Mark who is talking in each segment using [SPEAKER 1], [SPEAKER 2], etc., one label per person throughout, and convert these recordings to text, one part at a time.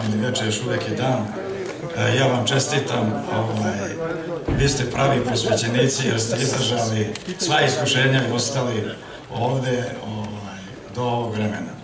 [SPEAKER 1] ili večer, još uvijek je dan. Ja vam čestitam, vi ste pravi posvećenici jer ste izdržali sva iskušenja i ostali ovdje do ovog vremena.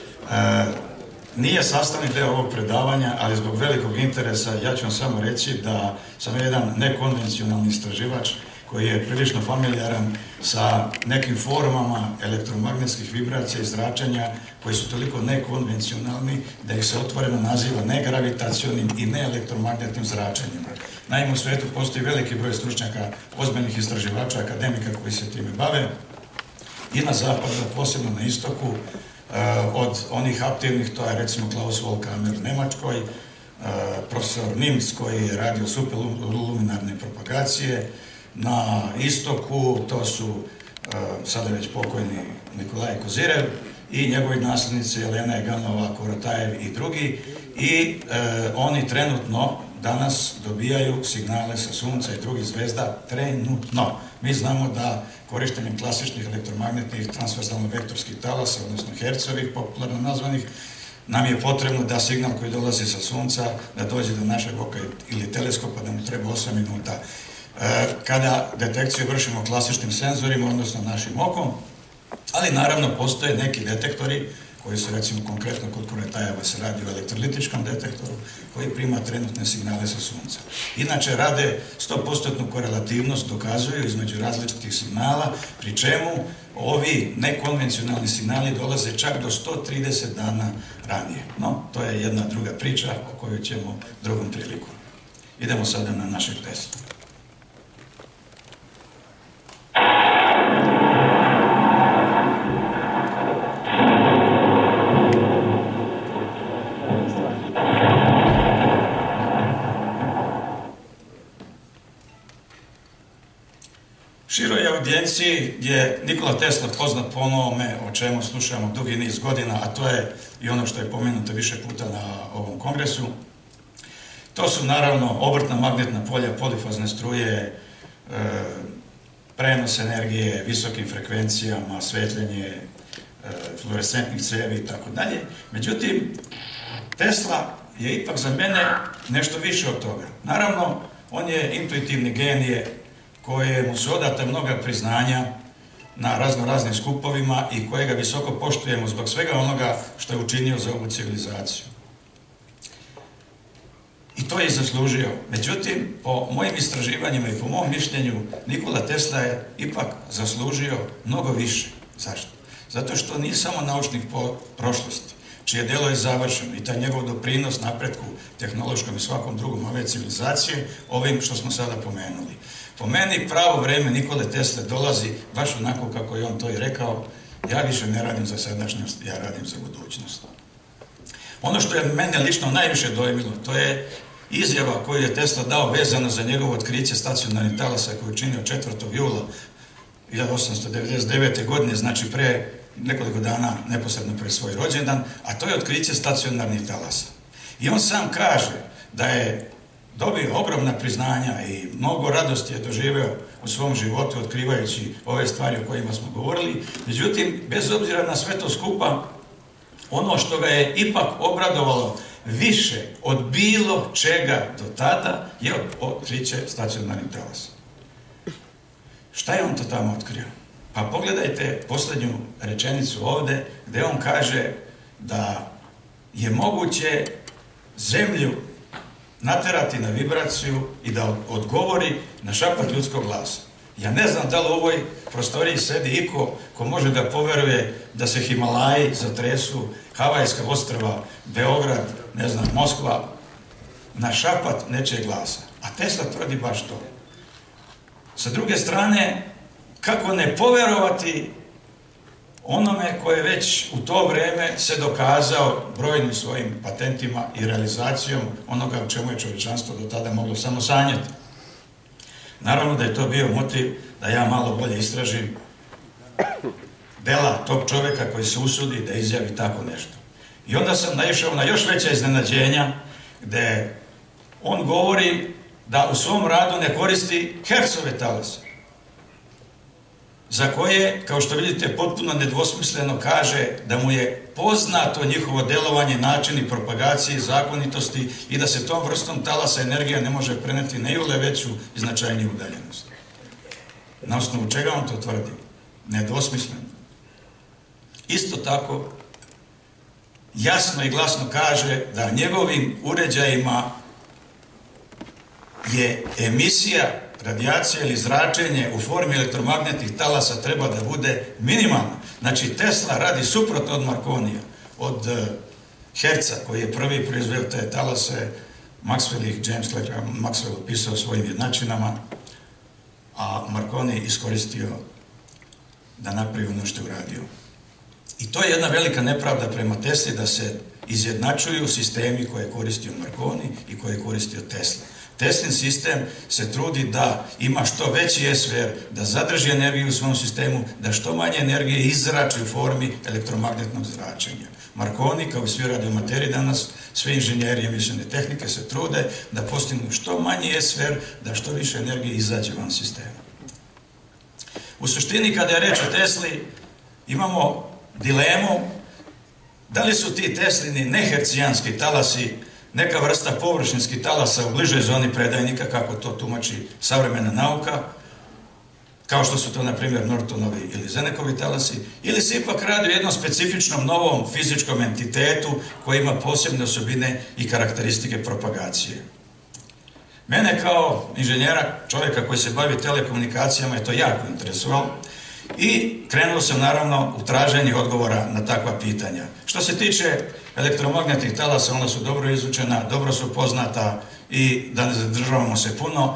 [SPEAKER 1] Nije sastavni deo ovog predavanja, ali zbog velikog interesa ja ću vam samo reći da sam jedan nekonvencionalni istraživač koji je prilično familijaran sa nekim formama elektromagnetskih vibracija i zračenja koji su toliko nekonvencionalni da ih se otvoreno naziva negravitacionim i neelektromagnetnim zračenjima. Naime, u svijetu postoji veliki broj stručnjaka, ozbiljnih istraživača, akademika koji se time bave i na zapadu, posebno na istoku, od onih aktivnih, to je recimo Klaus Volkamer u Njemačkoj, profesor Nims koji je radio superluminarne propagacije, na istoku to su sada već pokojni Nikolaj Kozirev i njegovi nasljednici Elena Eganova, Korotajev i drugi i oni trenutno danas dobijaju signale sa Sunca i drugih zvezda trenutno. Mi znamo da korištenjem klasičnih elektromagnetnih transverzalno-vektorskih talasa, odnosno hercovih, popularno nazvanih, nam je potrebno da signal koji dolazi sa Sunca da dođe do našeg oka ili teleskopa, da mu treba 8 minuta. Kada detekciju vršimo klasičnim senzorima, odnosno našim okom, ali naravno postoje neki detektori koji su recimo konkretno kod Korotajeva se radi o elektrolitičkom detektoru koji prima trenutne signale sa Sunca. Inače rade 100% korelativnost, dokazuju između različitih signala, pri čemu ovi nekonvencionalni signali dolaze čak do 130 dana ranije. No, to je jedna druga priča o kojoj ćemo drugom priliku. Idemo sada na našeg Teslu. Široj audijenciji je Nikola Tesla poznat po onome o čemu slušamo dugi niz godina, a to je i ono što je pomenuto više puta na ovom kongresu. To su naravno obrtna magnetna polja, polifazne struje, prenos energije visokim frekvencijama, svetljenje fluorescentnih cevi i tako dalje. Međutim, Tesla je ipak za mene nešto više od toga. Naravno, on je intuitivni genije kojemu su odata mnoga priznanja na raznim skupovima i kojega visoko poštujemo zbog svega onoga što je učinio za ovu civilizaciju. I to je i zaslužio. Međutim, po mojim istraživanjima i po mom mišljenju, Nikola Tesla je ipak zaslužio mnogo više. Zašto? Zato što nije samo naučnik po prošlosti, čije delo je završeno i taj njegov doprinos napretku tehnološkom i svakom drugom ove civilizacije, ovim što smo sada pomenuli. Po meni pravo vreme Nikole Tesle dolazi baš onako kako je on to i rekao, ja više ne radim za sadašnjost, ja radim za budućnost. Ono što je mene lično najviše dojmilo, to je izjava koju je Tesla dao vezano za njegovo otkriće stacionarnih talasa koju je učinio 4. jula 1899. godine, znači pre nekoliko dana neposredno pre svoj rođendan, a to je otkriće stacionarnih talasa. I on sam kaže da je dobio ogromna priznanja i mnogo radosti je doživeo u svom životu otkrivajući ove stvari o kojima smo govorili. Međutim, bez obzira na sve to skupa, ono što ga je ipak obradovalo više od bilo čega do tada je otkriće stacionarnih talasa. Šta je on to tamo otkrio? Pa pogledajte posljednju rečenicu ovde gde on kaže da je moguće zemlju naterati na vibraciju i da odgovori na šapat ljudskog glasa. Ja ne znam da li u ovoj prostoriji sedi iko ko može da poveruje da se Himalaji zatresu, Havajska ostrva, Beograd, ne znam, Moskva, na šapat nečeg glasa. A Tesla tvrdi baš to. Sa druge strane, kako ne poverovati onome koje već u to vreme se dokazao brojnim svojim patentima i realizacijom onoga u čemu je čovječanstvo do tada moglo samo sanjati. Naravno da je to bio motiv da ja malo bolje istražim dela tog čovjeka koji se usudi da izjavi tako nešto. I onda sam naišao na još veća iznenađenja gde on govori da u svom radu ne koristi Hertzove talase. za koje, kao što vidite, potpuno nedvosmisleno kaže da mu je poznato njihovo delovanje, načini propagacije, zakonitosti i da se tom vrstom talasa energija ne može preneti na iole veću i značajniju udaljenost. Na osnovu čega on to tvrdi? Nedvosmisleno. Isto tako, jasno i glasno kaže da njegovim uređajima je emisija, radijacija ili zračenje u formi elektromagnetnih talasa treba da bude minimalna. Znači, Tesla radi suprotno od Marconija, od Herca, koji je prvi proizveo te talase, Maxwell ih James Clerk Maxwell opisao svojim jednačinama, a Marconi iskoristio da napravi ono što je uradio. I to je jedna velika nepravda prema Tesli, da se izjednačuju sistemi koje je koristio Marconi i koje je koristio Tesla. Teslin sistem se trudi da ima što veći S-ver, da zadrži energiju u svom sistemu, da što manje energije izzrači u formi elektromagnetnog zračenja. Marconi, kao i svi radiomateri danas, svi inženjeri emisijne tehnike se trude da postignu što manji S-ver, da što više energije izađe van sistema. U suštini, kada je reč o Tesli, imamo dilemu da li su ti Teslini nehercijanski talasi neka vrsta površinskih talasa u bližoj zoni predajnika, kako to tumači savremena nauka, kao što su to, na primjer, Nortonovi ili Zenekovi talasi, ili se ipak radi o jednom specifičnom novom fizičkom entitetu koji ima posebne osobine i karakteristike propagacije. Mene kao inženjera, čovjeka koji se bavi telekomunikacijama, je to jako interesovalo i krenuo sam naravno u traženje odgovora na takva pitanja. Što se tiče elektromagnetnih talasa, ona su dobro izučena, dobro su poznata i da ne zadržavamo se puno.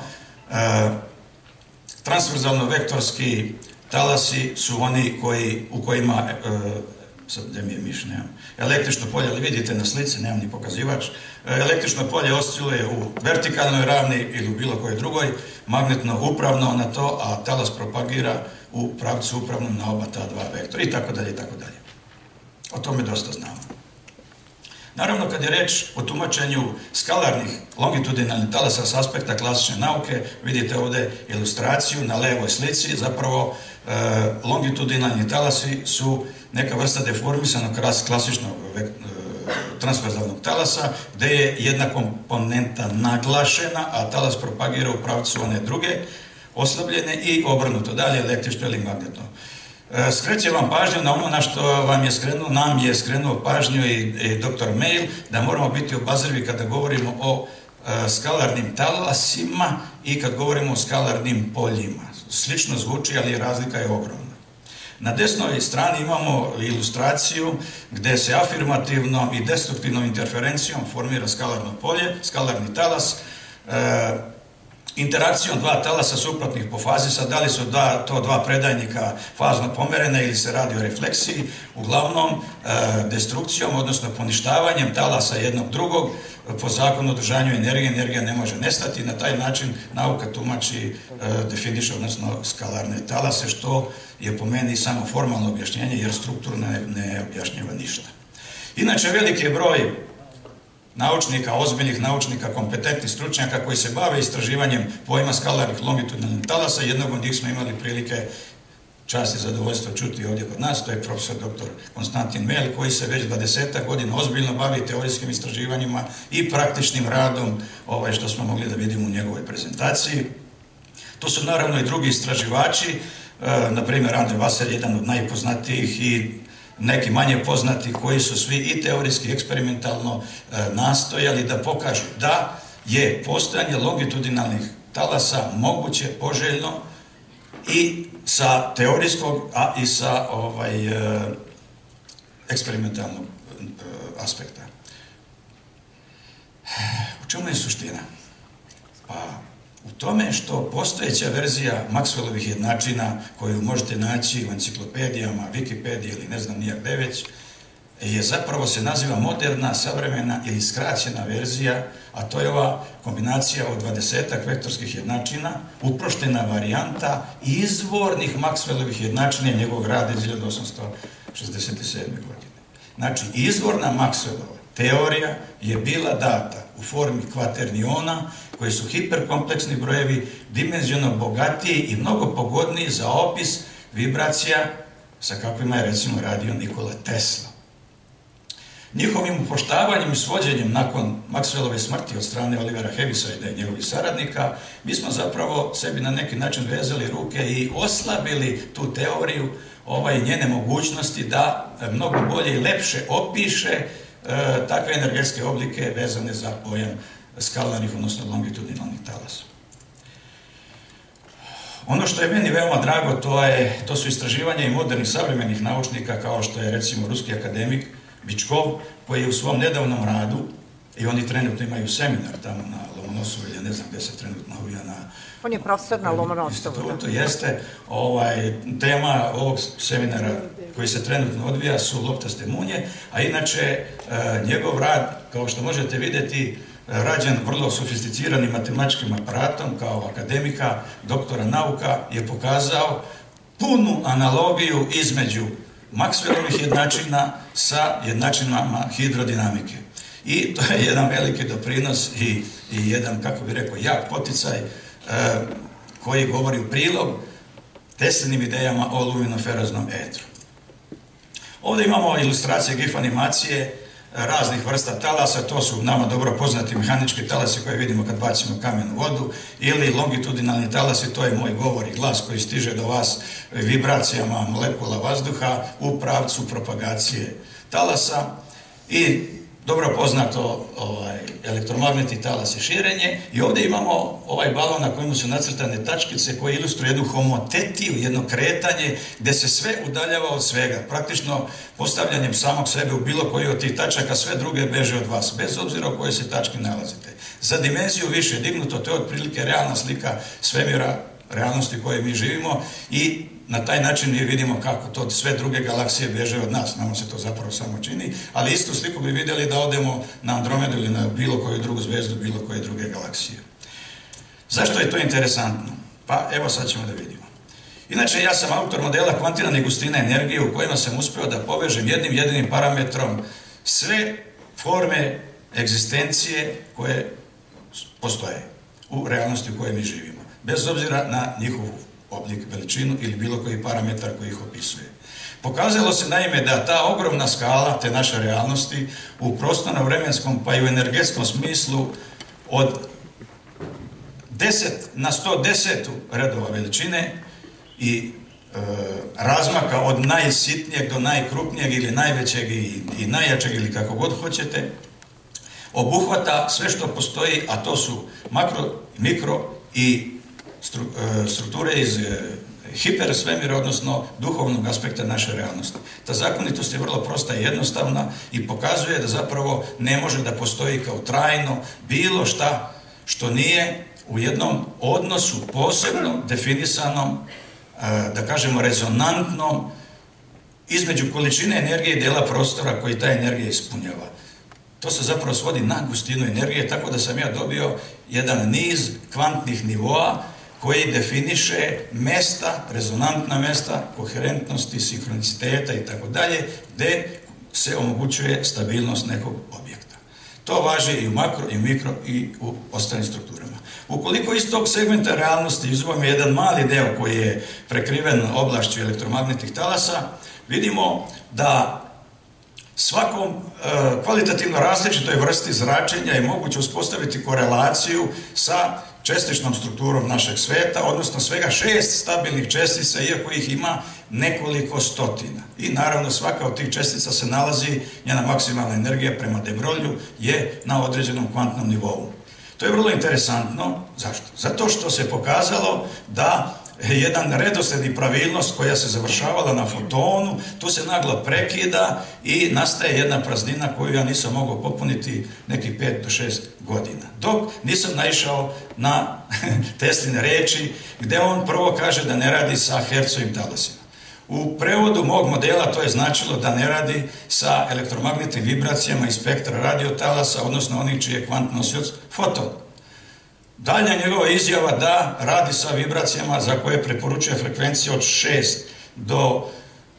[SPEAKER 1] Transverzalno-vektorski talasi su oni u kojima, sad gdje mi je miš, nemam, električno polje, ali vidite na slici, nemam ni pokazivač, električno polje osciluje u vertikalnoj ravni ili u bilo kojoj drugoj, magnetno upravno na to, a talas propagira u pravcu upravnom na oba ta dva vektora i tako dalje i tako dalje. O tome dosta znamo. Naravno, kad je reč o tumačenju skalarnih longitudinalnih talasa s aspekta klasične nauke, vidite ovdje ilustraciju na levoj slici, zapravo longitudinalni talasi su neka vrsta deformisanog klasičnog transverzalnog talasa, gdje je jedna komponenta naglašena, a talas propagira u pravcu one druge, oslabljene i obrnuto, dalje električno ili magnetno. Skrećem vam pažnju na ono na što nam je skrenuo pažnju i dr. Meil, da moramo biti obazrivi kada govorimo o skalarnim talasima i kad govorimo o skalarnim poljima. Slično zvuči, ali razlika je ogromna. Na desnoj strani imamo ilustraciju gdje se afirmativnom i destruktivnom interferencijom formira skalarno polje, skalarni talas, interakcijom dva talasa suprotnih po fazi, sad da li su to dva predajnika fazno pomerene ili se radi o refleksiji, uglavnom destrukcijom, odnosno poništavanjem talasa jednog drugog po zakonu o održanju energije, energija ne može nestati i na taj način nauka tumači, definiše, odnosno skalarne talase, što je po meni samo formalno objašnjenje jer strukturno ne objašnjava ništa. Inače, veliki je broj naučnika, ozbiljnih naučnika, kompetentnih stručnjaka koji se bave istraživanjem pojma skalarnih longitudinalnih talasa. Jednog od njih smo imali prilike, čast i zadovoljstvo čuti ovdje kod nas, to je profesor dr. Konstantin Meil, koji se već 20 godina ozbiljno bavi teorijskim istraživanjima i praktičnim radom, što smo mogli da vidimo u njegovoj prezentaciji. To su naravno i drugi istraživači, na primjer Andre Wasser, jedan od najpoznatijih, i neki manje poznati, koji su svi i teorijski, eksperimentalno nastojali da pokažu da je postojanje longitudinalnih talasa moguće, poželjno i sa teorijskog, a i sa eksperimentalnog aspekta. U čemu je suština? Pa u tome što postojeća verzija Maxwellovih jednačina, koju možete naći u enciklopedijama, Wikipediji ili ne znam nijak gde već, je zapravo se naziva moderna, savremena ili skraćena verzija, a to je ova kombinacija od 20-ak vektorskih jednačina, uproštena varijanta izvornih Maxwellovih jednačina i njegovog rada iz 1867. godine. Znači, izvorna Maxwellova teorija je bila data u formi kvaterniona, koji su hiperkompleksni brojevi, dimenziono bogatiji i mnogo pogodniji za opis vibracija sa kakvima je recimo radio Nikola Tesla. Njihovim upoštavanjem i svođenjem nakon Maxwellove smrti od strane Olivera Heavisida i njegovih saradnika, mi smo zapravo sebi na neki način vezali ruke i oslabili tu teoriju njene mogućnosti da mnogo bolje i lepše opiše takve energetske oblike vezane za pojam skalarnih, odnosno longitudinalnih talasa. Ono što je meni veoma drago, to su istraživanja i modernih savremenih naučnika, kao što je recimo ruski akademik Bičkov, koji je u svom nedavnom radu, i oni trenutno imaju seminar tamo na Lomonosovu, ili ne znam gde se trenutno uvija na...
[SPEAKER 2] On je profesor na Lomonosovu.
[SPEAKER 1] Institutu, jeste. Tema ovog seminara koji se trenutno odvija su loptaste munje, a inače njegov rad, kao što možete vidjeti, rađen vrlo sofisticiranim matematičkim aparatom kao akademika, doktora nauka, je pokazao punu analogiju između Maxwellovih jednačina sa jednačinama hidrodinamike. I to je jedan veliki doprinos i jedan, kako bih rekao, jak poticaj koji govori u prilog Teslinim idejama o luminoferoznom etru. Ovdje imamo ilustracije GIF animacije raznih vrsta talasa, to su nama dobro poznati mehanički talasi koje vidimo kad bacimo kamen u vodu, ili longitudinalni talasi, to je moj govor i glas koji stiže do vas vibracijama molekula vazduha u pravcu propagacije talasa, i dobro poznato elektromagnetni talas i širenje. I ovdje imamo ovaj balon na kojemu su nacrtane tačkice koje ilustruju jednu homotetiju, jedno kretanje gdje se sve udaljava od svega. Praktično postavljanjem samog sebe u bilo koji od tih tačaka sve druge beže od vas, bez obzira u kojoj se tački nalazite. Za dimenziju više dignuto, to je otprilike realna slika svemira, realnosti u kojoj mi živimo, i na taj način mi vidimo kako to sve druge galaksije bježe od nas. Nama se to zapravo samo čini, ali istu sliku bi vidjeli da odemo na Andromedu ili na bilo koju drugu zvezdu, bilo koje druge galaksije. Zašto je to interesantno? Pa evo sad ćemo da vidimo. Inače, ja sam autor modela kvantirane gustine energije u kojima sam uspio da povežem jednim jedinim parametrom sve forme egzistencije koje postoje u realnosti u kojoj mi živimo, bez obzira na njihovu oblik, veličinu ili bilo koji parametar koji ih opisuje. Pokazalo se naime da ta ogromna skala te naše realnosti u prostorno-vremenskom pa i u energetskom smislu od 10 na 110 redova veličine i razmaka od najsitnijeg do najkrupnijeg ili najvećeg i najjačeg ili kako god hoćete, obuhvata sve što postoji, a to su makro, mikro i strukture iz hipersvemira, odnosno duhovnog aspekta naše realnosti. Ta zakonitost je vrlo prosta i jednostavna i pokazuje da zapravo ne može da postoji kao trajno bilo šta što nije u jednom odnosu posebno definisanom, da kažemo rezonantnom, između količine energije i dela prostora koji ta energija ispunjava. To se zapravo svodi na gustinu energije, tako da sam ja dobio jedan niz kvantnih nivoa koji definiše mesta, rezonantna mesta, koherentnosti, sinhroniciteta i tako dalje, gdje se omogućuje stabilnost nekog objekta. To važi i u makro, i u mikro, i u ostalim strukturama. Ukoliko iz tog segmenta realnosti izuzmemo jedan mali deo koji je prekriven oblašću elektromagnetnih talasa, vidimo da svakom kvalitativno različitoj vrsti zračenja je moguće uspostaviti korelaciju sa čestičnom strukturom našeg sveta, odnosno svega 6 stabilnih čestica, iako ih ima nekoliko stotina. I naravno svaka od tih čestica se nalazi, njena maksimalna energija prema de Brogliju je na određenom kvantnom nivou. To je vrlo interesantno. Zašto? Zato što se pokazalo da jedan redosled i pravilnost koja se završavala na fotonu, tu se naglo prekida i nastaje jedna praznina koju ja nisam mogao popuniti nekih 5 do 6 godina. Dok nisam naišao na Tesline reči, gdje on prvo kaže da ne radi sa hercovim talasima. U prevodu mog modela to je značilo da ne radi sa elektromagnetnim vibracijama iz spektra radiotalasa, odnosno onih čiji je kvant nosioc foton. Dalja njegova izjava da radi sa vibracijama za koje preporučuje frekvencije od 6 do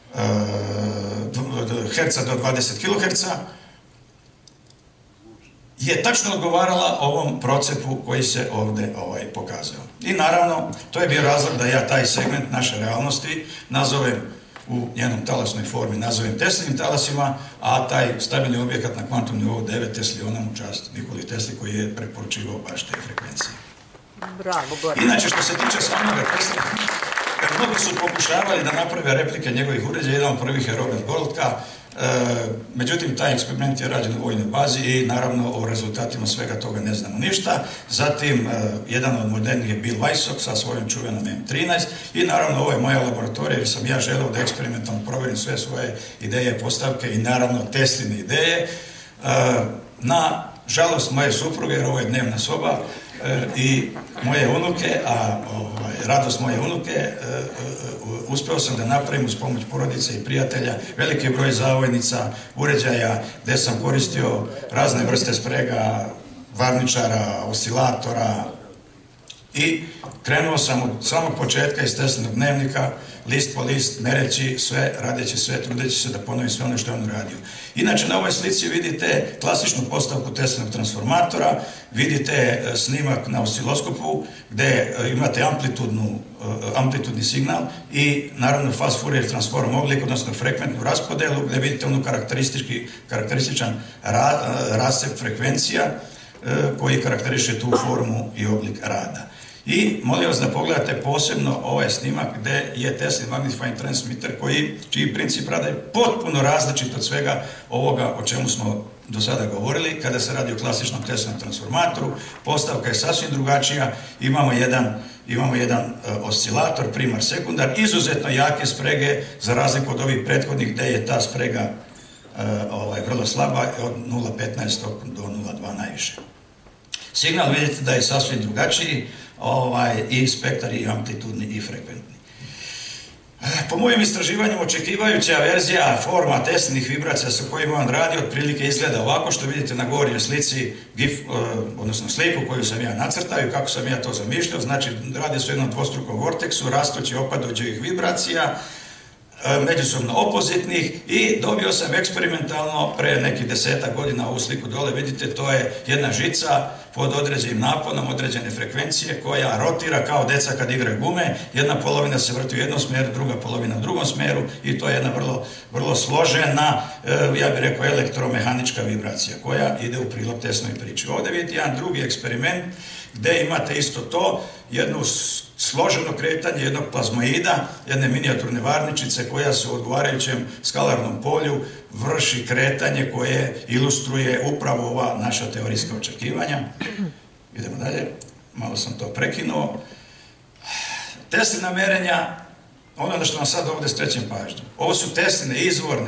[SPEAKER 1] herca do 20 kHz, je tačno odgovarala ovom procepu koji se ovdje pokazao. I naravno, to je bio razlog da ja taj segment naše realnosti nazovem u njenom talasnoj formi, nazovem Teslinim talasima, a taj stabilni objekat na kvantnom nivou 9 teslionom u čast Nikoli Tesli koji je preporučivao baš te frekvencije.
[SPEAKER 2] Bravo, Goran.
[SPEAKER 1] Inače, što se tiče samoga Tesla, mnogi su pokušavali da naprave replike njegovih uređaja, jedan od prvih je Robert Goldka, međutim, taj eksperiment je rađen u vojnoj bazi i naravno o rezultatima svega toga ne znamo ništa. Zatim, jedan od modernijih je Bill Weissok sa svojom čuvenom M13 i naravno ovo je moja laboratorija jer sam ja želeo da eksperimentalno provjerim sve svoje ideje, postavke i naravno Tesline ideje. Na žalost moje supruge, jer ovo je dnevna soba, i moje unuke, a radost moje unuke, uspeo sam da napravim uz pomoć porodice i prijatelja veliki broj zavojnica, uređaja gdje sam koristio razne vrste sprega, varničara, oscilatora i krenuo sam od samog početka iz Teslinog dnevnika, list po list, mereći sve, radeći sve, trudeći se da ponovim sve ono što je on uradio. Inače, na ovoj slici vidite klasičnu postavku Teslinog transformatora, vidite snimak na osciloskopu gdje imate amplitudni signal i naravno fast Fourier transform oblik, odnosno frekventnu raspodelu gdje vidite onu karakterističan rascep frekvencija koji karakteriše tu formu i oblik rada. I molim vas da pogledate posebno ovaj snimak gdje je Teslin Magnifying Transmitter čiji princip rada je potpuno različit od svega ovoga o čemu smo do sada govorili. Kada se radi o klasičnom Teslinom transformatoru, postavka je sasvim drugačija. Imamo jedan oscilator, primar, sekundar, izuzetno jake sprege za razliku od ovih prethodnih gdje je ta sprega vrlo slaba, od 0,15 do 0,2 najviše. Signal vidite da je sasvim drugačiji, i spektar i amplitudni i frekventni. Po mojim istraživanjem očekivajuća verzija forma Teslinih vibracija sa kojima on radi otprilike izgleda ovako što vidite na gornjoj slici, odnosno sliku koju sam ja nacrtao i kako sam ja to zamišljao. Znači, radi se o jednom dvostrukom vorteksu, rastući opadođevih vibracija, međusobno opozitnih i dobio sam eksperimentalno pre nekih 10 godina ovu sliku dole, vidite, to je jedna žica pod određenim naponom, određene frekvencije koja rotira kao deca kad igraju gume, jedna polovina se vrti u jednom smjeru, druga polovina u drugom smjeru i to je jedna vrlo složena, ja bih rekao, elektromehanička vibracija koja ide u prilog Teslinovoj priči. Ovdje vidite jedan drugi eksperiment gdje imate isto to, jedno složeno kretanje jednog plazmoida, jedne minijaturne varničice koja se u odgovarajućem skalarnom polju vrši kretanje koje ilustruje upravo ova naša teorijska očekivanja. Idemo dalje, malo sam to prekinuo. Teslina merenja, ono na što vam sad ovdje skrećem pažnju, ovo su Tesline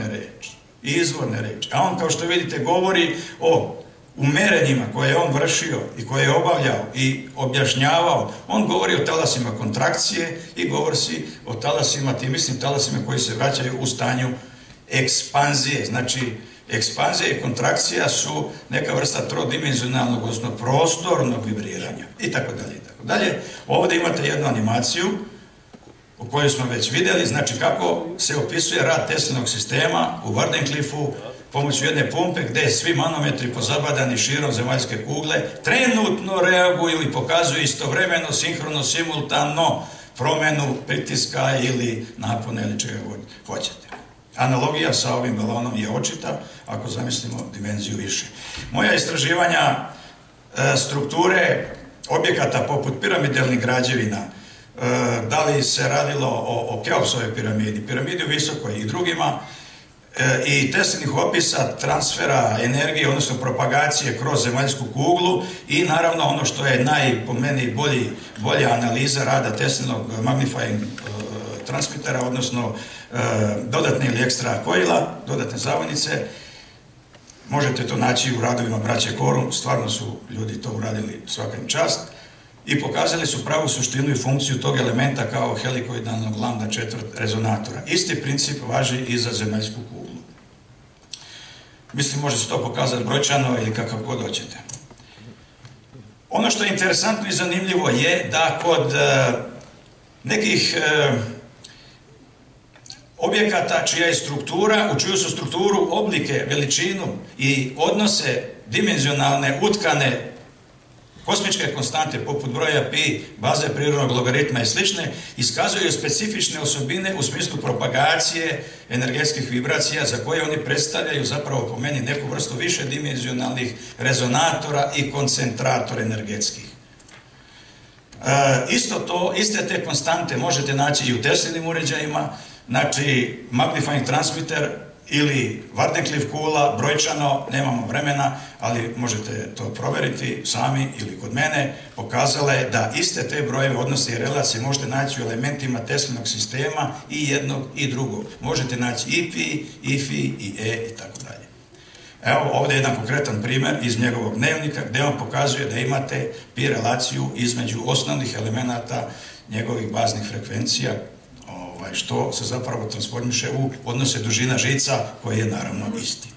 [SPEAKER 1] izvorne reči, a on, kao što vidite, govori o merenjima koje je on vršio i koje je obavljao i objašnjavao. On govori o talasima kontrakcije i govori o talasima, tim istim talasima koji se vraćaju u stanju ekspanzije. Znači, ekspanzija i kontrakcija su neka vrsta trodimenzionalnog, odnosno prostornog vibriranja i tako dalje i tako dalje. Ovdje imate jednu animaciju o kojoj smo već vidjeli, znači kako se opisuje rad Teslinog sistema u Wardenkliffu pomoću jedne pumpe gdje svi manometri pozabadani širom zemaljske kugle trenutno reaguju ili pokazuju istovremeno, sinhrono, simultano promjenu pritiska ili napona ili čega god hoćete. Analogija sa ovim balonom je očita ako zamislimo dimenziju više. Moja istraživanja strukture objekata poput piramidalnih građevina, da li se radilo o Keopsovoj piramidi u Visokoj i drugima, i Teslinih opisa transfera energije, odnosno propagacije kroz zemaljsku kuglu i naravno ono što je po meni bolja analiza rada Teslinog Magnifying transmitera, odnosno dodatne ili ekstra koila, dodatne zavojnice. Možete to naći u radovima braće Korum, stvarno su ljudi to uradili, svaka im čast, i pokazali su pravu suštinu i funkciju tog elementa kao helikoidalnog lambda četvrt rezonatora. Isti princip važi i za zemaljsku kuglu. Mislim, može se to pokazati brojčano ili kakav god hoćete. Ono što je interesantno i zanimljivo je da kod nekih objekata čija je struktura, u čiju su strukturu, oblike, veličinu i odnose dimenzionalne, utkane kosmičke konstante poput broja pi, baze prirodnog logaritma i slične, iskazuju specifične osobine u smislu propagacije energetskih vibracija za koje oni predstavljaju zapravo po meni neku vrstu više dimenzionalnih rezonatora i koncentratora energetskih. Iste te konstante možete naći i u Teslinim uređajima, znači magnifying transmitter ili Wardenclyffe kula, brojčano, nemamo vremena, ali možete to proveriti sami ili kod mene, pokazala je da iste te brojeve, odnose i relacije možete naći u elementima Teslinog sistema i jednog i drugog. Možete naći i pi, i fi, i e i tako dalje. Evo ovdje je jedan konkretan primjer iz njegovog dnevnika gdje on pokazuje da imate pi relaciju između osnovnih elemenata njegovih baznih frekvencija, što se zapravo transformiše u odnose dužina žica koji je naravno isti.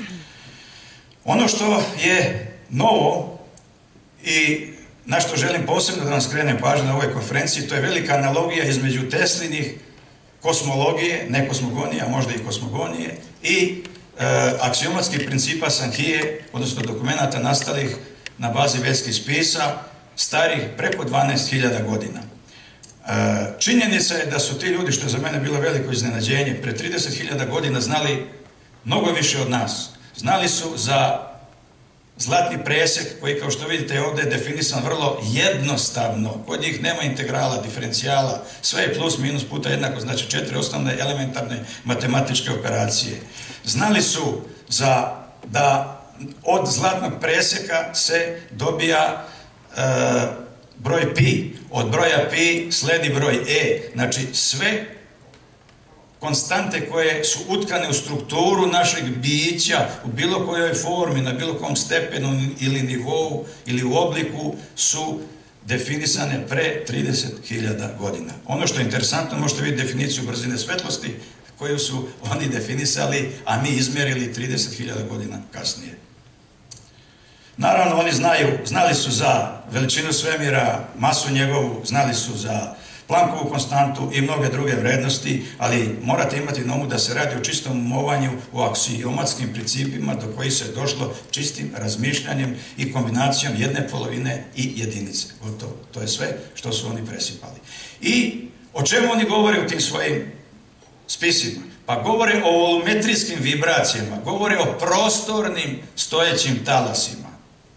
[SPEAKER 1] Ono što je novo i na što želim posebno da vam skrenem pažnju na ovoj konferenciji, to je velika analogija između Teslinih kosmologije, ne kosmogonije, a možda i kosmogonije, i aksiomatskih principa Sankhije, odnosno dokumenata nastalih na bazi vedskih spisa, starih preko 12.000 godina. Činjenica je da su ti ljudi, što je za mene bilo veliko iznenađenje, pre 30.000 godina znali mnogo više od nas. Znali su za zlatni presek, koji kao što vidite ovdje je definisan vrlo jednostavno. Kod njih nema integrala, diferencijala, sve je plus, minus puta jednako, znači 4 osnovne elementarne matematičke operacije. Znali su da od zlatnog preseka se dobija broj pi, od broja pi sledi broj e, znači sve konstante koje su utkane u strukturu našeg bića u bilo kojoj formi, na bilo kom stepenu ili nivou ili u obliku su definisane pre 30.000 godina. Ono što je interesantno, možete vidjeti definiciju brzine svetlosti koju su oni definisali, a mi izmjerili 30.000 godina kasnije. Naravno, oni znali su za veličinu svemira, masu njegovu, znali su za Planckovu konstantu i mnoge druge vrednosti, ali morate imati na umu da se radi o čistom umovanju, o aksiomatskim principima do kojih se došlo čistim razmišljanjem i kombinacijom jedne polovine i jedinice. Gotovo. To je sve što su oni presipali. I o čemu oni govore u tim svojim spisima? Pa govore o volumetrijskim vibracijama, govore o prostornim stojećim talasima,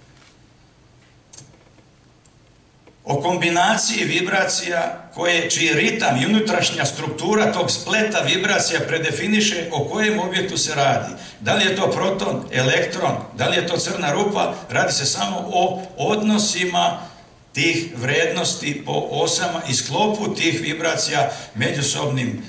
[SPEAKER 1] o kombinaciji vibracija čiji ritam i unutrašnja struktura tog spleta vibracija predefiniše o kojem objektu se radi. Da li je to proton, elektron, da li je to crna rupa, radi se samo o odnosima tih vrednosti po osama i sklopu tih vibracija, međusobnim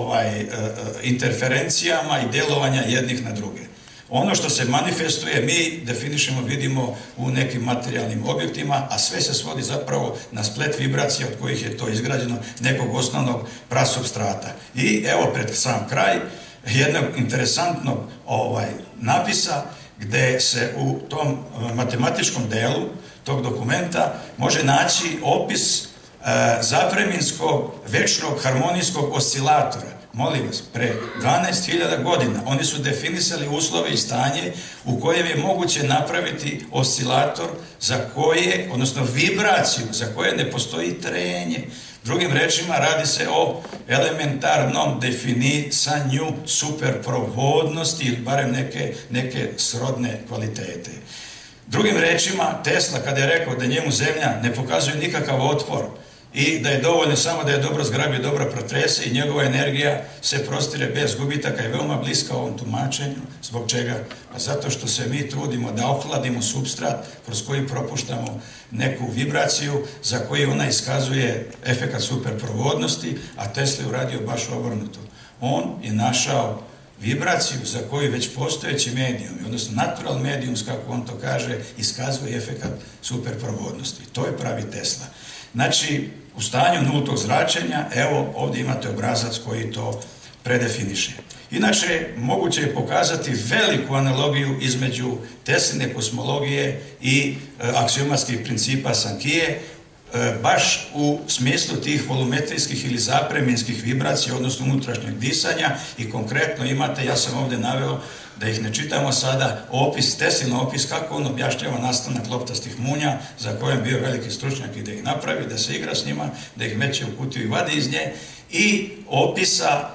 [SPEAKER 1] interferencijama i djelovanja jednih na druge. Ono što se manifestuje, mi definišemo, vidimo u nekim materijalnim objektima, a sve se svodi zapravo na splet vibracija od kojih je to izgrađeno nekog osnovnog prasubstrata. I evo pred sam kraj jednog interesantnog napisa gde se u tom matematičkom delu tog dokumenta može naći opis zapreminskog večnog harmonijskog oscilatora. Molim vas, pre 12.000 godina oni su definisali uslove i stanje u kojem je moguće napraviti oscilator za koje, odnosno vibraciju za koje ne postoji trenje. Drugim rečima, radi se o elementarnom definisanju superprovodnosti ili barem neke srodne kvalitete. Drugim rečima, Tesla kada je rekao da njemu zemlja ne pokazuje nikakav otpor i da je dovoljno samo da je dobro zgrabi, dobro protrese i njegova energija se prostire bez gubitaka i veoma bliska ovom tumačenju. Zbog čega? Pa zato što se mi trudimo da ohladimo supstrat kroz koji propuštamo neku vibraciju za koju ona iskazuje efekat superprovodnosti, a Tesla je uradio baš obrnuto. On je našao vibraciju za koju već postojeći medijum, odnosno natural mediums, kako on to kaže, iskazuje efekat superprovodnosti. To je pravi Tesla. Znači, u stanju nultog zračenja, evo ovdje imate obrazac koji to predefiniše. Inače, moguće je pokazati veliku analogiju između Tesline kosmologije i aksiomatskih principa Sankhije baš u smislu tih volumetrijskih ili zapremenskih vibracija, odnosno unutrašnjeg disanja, i konkretno imate, ja sam ovdje naveo, da ih ne čitamo sada, opis, Teslin opis kako on objašnjava nastanak loptastih munja, za kojem bio veliki stručnjak i da ih napravi, da se igra s njima, da ih meće u kutiju i vadi iz nje, i opisa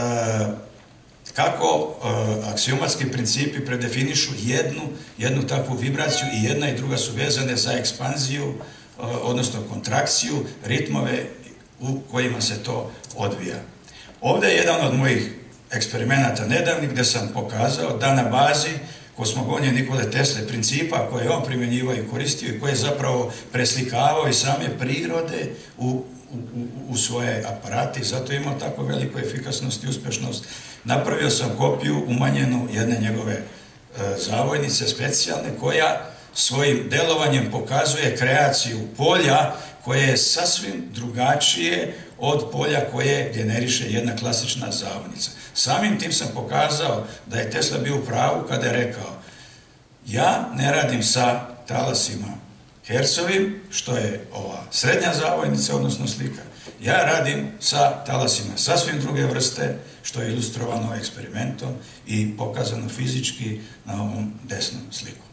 [SPEAKER 1] kako aksiomatski principi predefinišu jednu takvu vibraciju, i jedna i druga su vezane za ekspanziju, odnosno kontrakciju, ritmove u kojima se to odvija. Ovdje je jedan od mojih eksperimenata nedavnih gdje sam pokazao da na bazi kosmogonije Nikole Tesle, principa koje je on primjenjivao i koristio i koje je zapravo preslikavao iz same prirode u svoje aparate, i zato je imao tako veliku efikasnost i uspješnost. Napravio sam kopiju umanjenu jedne njegove zavojnice specijalne, koja svojim delovanjem pokazuje kreaciju polja koje je sasvim drugačije od polja koje generiše jedna klasična zavojnica. Samim tim sam pokazao da je Tesla bio u pravu kada je rekao: ja ne radim sa talasima hercovim, što je ova srednja zavojnica, odnosno slika. Ja radim sa talasima sasvim druge vrste, što je ilustrovano eksperimentom i pokazano fizički na ovom desnom sliku.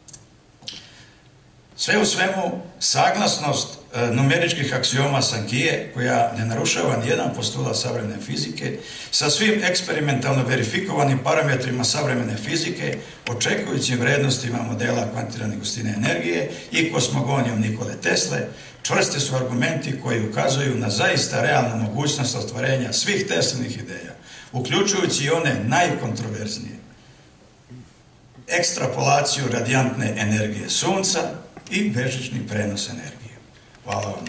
[SPEAKER 1] Sve u svemu, saglasnost numeričkih aksioma Sankije, koja ne narušava nijedan postulat savremene fizike, sa svim eksperimentalno verifikovanim parametrima savremene fizike, očekujućim vrednostima modela kvantirane gustine energije i kosmogonijom Nikole Tesle, čvrsti su argumenti koji ukazuju na zaista realnu mogućnost ostvarenja svih Teslinih ideja, uključujući i one najkontroverznije. Ekstrapolaciju radijantne energije Sunca i bežični prenos energije. Hvala vam.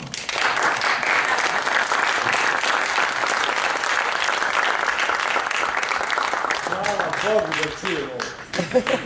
[SPEAKER 3] Hvala Bogu da čujemo.